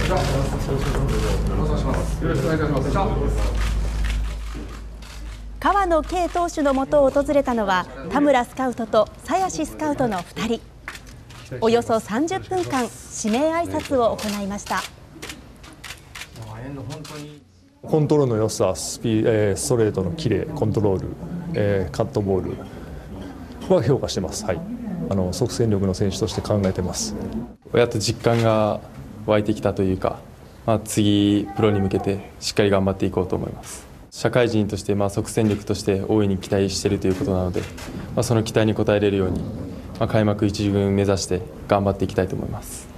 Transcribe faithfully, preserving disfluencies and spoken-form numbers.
川野慶投手のもとを訪れたのは田村スカウトと鞘師スカウトのふたり。およそさんじゅっぷんかん指名挨拶を行いました。 コントロールの良さ、スピ、えー、ストレートのキレ、コントロール、えー、カットボールは評価してます。はい、あの即戦力の選手として考えてます。 やっと実感が湧いてきたというか、まあ、次プロに向けてしっかり頑張っていこうと思います。社会人として、まあ、即戦力として大いに期待しているということなので、まあ、その期待に応えれるように、まあ、開幕一軍目指して頑張っていきたいと思います。